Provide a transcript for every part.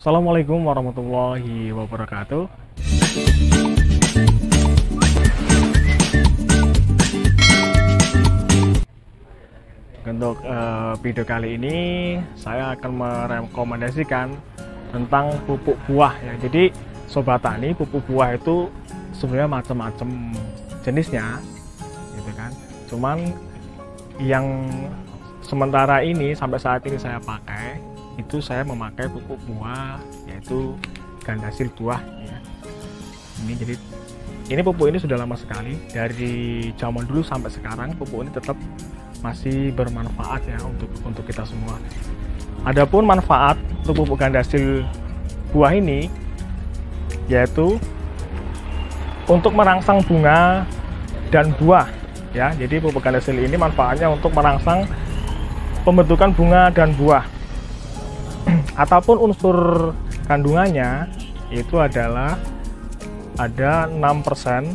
Assalamualaikum warahmatullahi wabarakatuh. Untuk video kali ini saya akan merekomendasikan tentang pupuk buah ya. Jadi sobat tani, pupuk buah itu sebenarnya macam-macam jenisnya gitu kan. Cuman yang sementara ini sampai saat ini saya pakai itu saya memakai pupuk buah yaitu gandasil buah ya. Ini pupuk ini sudah lama sekali, dari zaman dulu sampai sekarang pupuk ini tetap masih bermanfaat ya untuk kita semua. Adapun manfaat untuk pupuk gandasil buah ini yaitu untuk merangsang bunga dan buah ya. Jadi pupuk gandasil ini manfaatnya untuk merangsang pembentukan bunga dan buah. Ataupun unsur kandungannya itu adalah ada 6%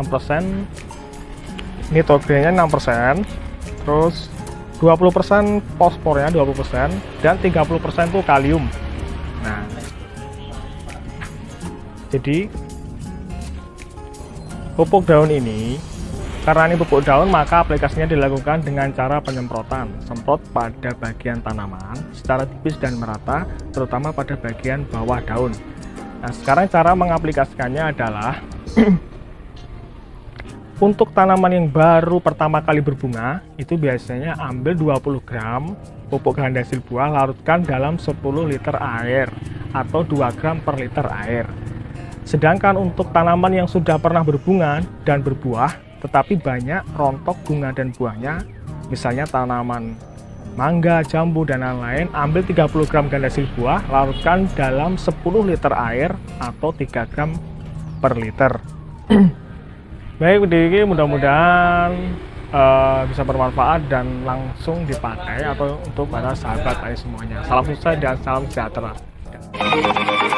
nitrogennya 6%, terus 20% fosfornya 20%, dan 30% itu kalium. Nah, jadi pupuk daun ini, karena ini pupuk daun, maka aplikasinya dilakukan dengan cara penyemprotan. Semprot pada bagian tanaman secara tipis dan merata, terutama pada bagian bawah daun. Nah, sekarang cara mengaplikasikannya adalah untuk tanaman yang baru pertama kali berbunga, itu biasanya ambil 20 gram pupuk gandasil buah, larutkan dalam 10 liter air atau 2 gram per liter air. Sedangkan untuk tanaman yang sudah pernah berbunga dan berbuah tetapi banyak rontok bunga dan buahnya, misalnya tanaman mangga, jambu, dan lain-lain, ambil 30 gram gandasil buah, larutkan dalam 10 liter air atau 3 gram per liter. Baik, ini mudah-mudahan bisa bermanfaat dan langsung dipakai atau untuk para sahabat tani semuanya. Salam sukses dan salam sejahtera.